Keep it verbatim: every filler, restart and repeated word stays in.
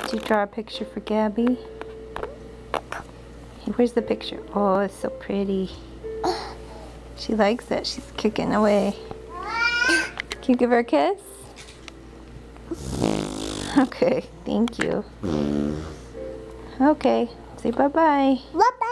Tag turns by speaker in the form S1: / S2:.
S1: Did you draw a picture for Gabby? Hey, where's the picture? Oh, it's so pretty. She likes it. She's kicking away. Can you give her a kiss? Okay, thank you. Okay, say bye-bye.
S2: Bye-bye.